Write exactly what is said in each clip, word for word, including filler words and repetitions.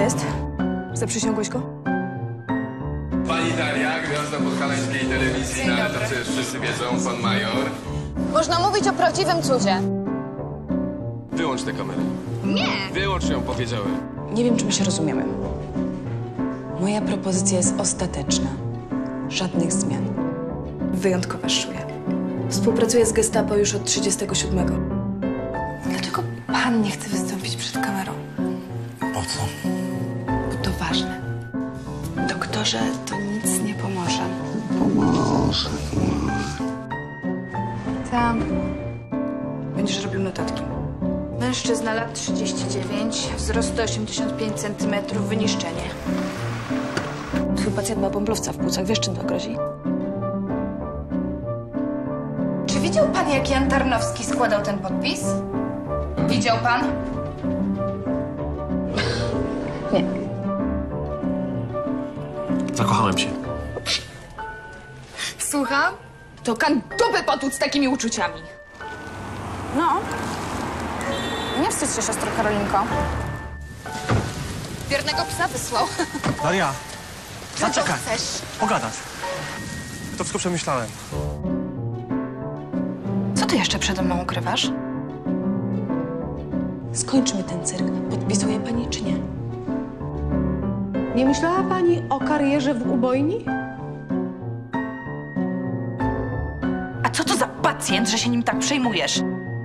to jest? Zaprzysiągłeś go? Pani Daria, gwiazda podhalańskiej telewizji, no ale to przecież wszyscy wiedzą, pan major. Można mówić o prawdziwym cudzie. Wyłącz tę kamerę. Nie! Wyłącz ją, powiedziałem. Nie wiem, czy my się rozumiemy. Moja propozycja jest ostateczna. Żadnych zmian. Wyjątkowa szuja. Współpracuję z Gestapo już od trzydziestego siódmego. Dlaczego pan nie chce wystąpić przed kamerą? Po co? Bo to ważne. Doktorze, to nic nie pomoże. Pomoże, pomoże. Tam. Będziesz robił notatki. Mężczyzna, lat trzydzieści dziewięć, wzrost sto osiemdziesiąt pięć centymetrów, wyniszczenie. Twój pacjent ma bąblowca w płucach. Wiesz, czym to grozi? Czy widział pan, jak Jan Tarnowski składał ten podpis? Widział pan? Nie. Zakochałem się. Słucham? To kan dupy potłuc z takimi uczuciami. No. Nie wstydź się, siostro Karolinko. Wiernego psa wysłał. Daria, zaczekaj. Chcesz? Pogadać. To wszystko przemyślałem. Co ty jeszcze przede mną ukrywasz? Skończmy ten cyrk. Podpisuje pani, czy nie? Nie myślała pani o karierze w ubojni? A co to za pacjent, że się nim tak przejmujesz?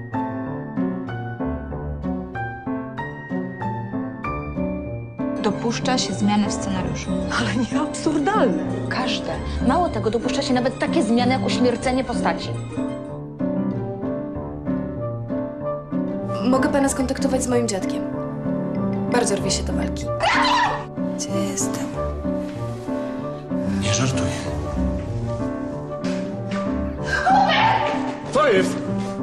Dopuszcza się zmiany w scenariuszu. Ale nie absurdalne. Każde. Mało tego, dopuszcza się nawet takie zmiany jak uśmiercenie postaci. Mogę pana skontaktować z moim dziadkiem. Bardzo rwie się do walki. Gdzie jestem? Nie żartuj. Co jest?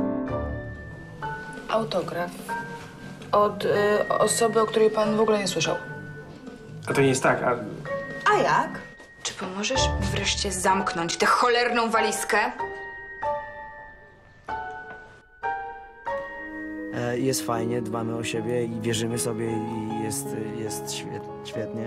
Autograf. Od y, osoby, o której pan w ogóle nie słyszał. A to nie jest tak, a... A jak? Czy pomożesz mi wreszcie zamknąć tę cholerną walizkę? E, Jest fajnie, dbamy o siebie i wierzymy sobie i jest, jest świet, świetnie.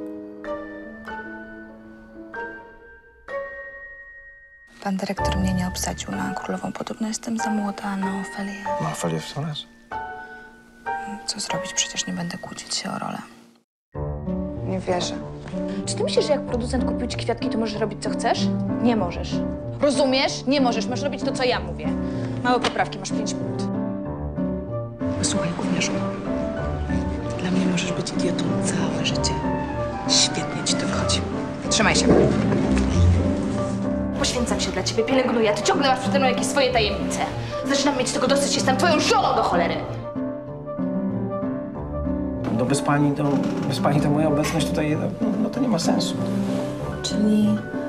Pan dyrektor mnie nie obsadził na królową. Podobno jestem za młoda na Ofelię. Ma falię w solarz? Co zrobić? Przecież nie będę kłócić się o rolę. Nie wierzę. Czy ty myślisz, że jak producent kupił ci kwiatki, to możesz robić, co chcesz? Nie możesz. Rozumiesz? Nie możesz. Masz robić to, co ja mówię. Małe poprawki, masz pięć minut. Posłuchaj, gówniarzu. Dla mnie możesz być idiotą całe życie. Świetnie ci to wychodzi. Trzymaj się. Poświęcam się dla ciebie, pielęgnuję, a ty ciągle masz przede mną jakieś swoje tajemnice. Zaczynam mieć tego dosyć, jestem twoją żoną do cholery. No bez pani to, bez pani to moja obecność tutaj, no, no to nie ma sensu. Czyli